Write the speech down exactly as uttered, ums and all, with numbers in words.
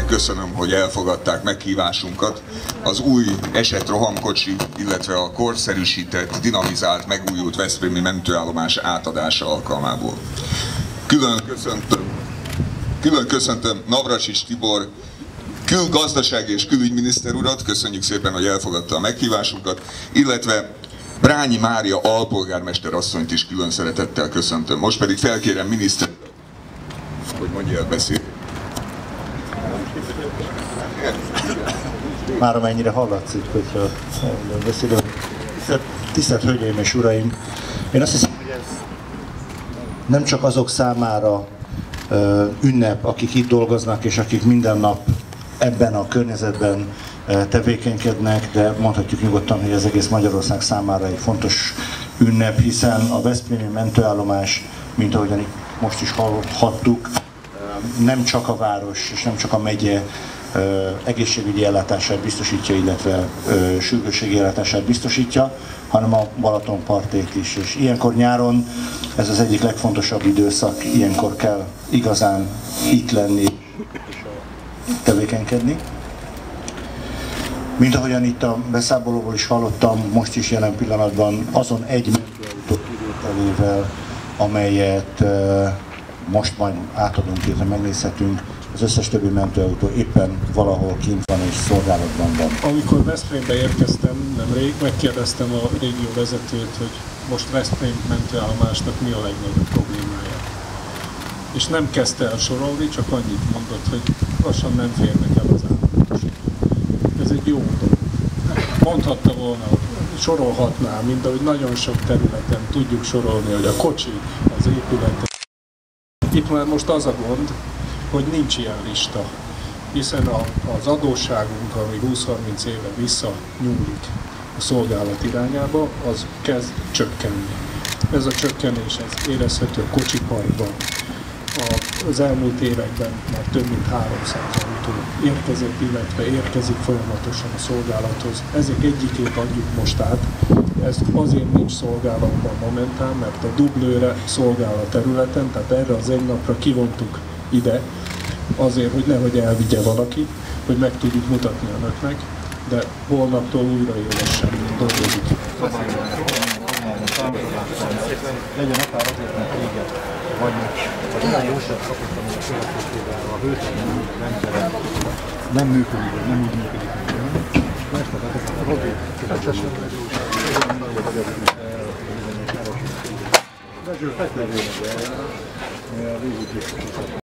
köszönöm, hogy elfogadták meghívásunkat az új Eset rohamkocsi, illetve a korszerűsített, dinamizált, megújult veszprémi mentőállomás átadása alkalmából. Külön köszöntöm, külön köszöntöm Navracsics Tibor külgazdasági és külügyminiszter urat, köszönjük szépen, hogy elfogadta a meghívásunkat, illetve Brányi Mária alpolgármester asszonyt is külön szeretettel köszöntöm. Most pedig felkérem miniszter, hogy mondja el, beszél. Már amennyire hallatszik, hogyha beszélünk. Tisztelt, tisztelt Hölgyeim és Uraim! Én azt hiszem, hogy ez nem csak azok számára ö, ünnep, akik itt dolgoznak, és akik minden nap ebben a környezetben tevékenykednek, de mondhatjuk nyugodtan, hogy az egész Magyarország számára egy fontos ünnep, hiszen a veszprémi mentőállomás, mint ahogyan most is hallhattuk, nem csak a város és nem csak a megye egészségügyi ellátását biztosítja, illetve sürgősségi ellátását biztosítja, hanem a Balatonpartét is. És ilyenkor nyáron ez az egyik legfontosabb időszak, ilyenkor kell igazán itt lenni és tevékenykedni. Mint ahogyan itt a beszámolóból is hallottam, most is jelen pillanatban azon egy mentőautó kivételével, amelyet most majd átadunk, illetve megnézhetünk, az összes többi mentőautó éppen valahol kint van és szolgálatban van. Amikor Veszprémbe érkeztem nemrég, megkérdeztem a régió vezetőt, hogy most Veszprém mentőállomásnak mi a legnagyobb problémája. És nem kezdte el sorolni, csak annyit mondott, hogy lassan nem férnek el az állatok. Ez egy jó dolog. Mondhatta volna, sorolhatná, mint ahogy nagyon sok területen tudjuk sorolni, hogy a kocsi, az épületek. Itt már most az a gond, hogy nincs ilyen lista, hiszen a, az adósságunk, ami húsz-harminc éve visszanyúlik a szolgálat irányába, az kezd csökkenni. Ez a csökkenés ez érezhető a kocsiparkban. Az elmúlt években már több mint háromszáz autó érkezett, illetve érkezik folyamatosan a szolgálathoz. Ezek egyikét adjuk most át. Ez azért nincs szolgálatban momentán, mert a dublőre szolgál a területen, tehát erre az egy napra kivontuk ide, azért, hogy nehogy elvigye valaki, hogy meg tudjuk mutatni önöknek, de holnaptól újra élesen dolgozik. Legyen akár azért, mert régen vagy vagy olyan jósat kapott, ami a következővel a hőtelen rendszere nem működik, nem úgy működik. Most a Robi, Bezső fekvőjében,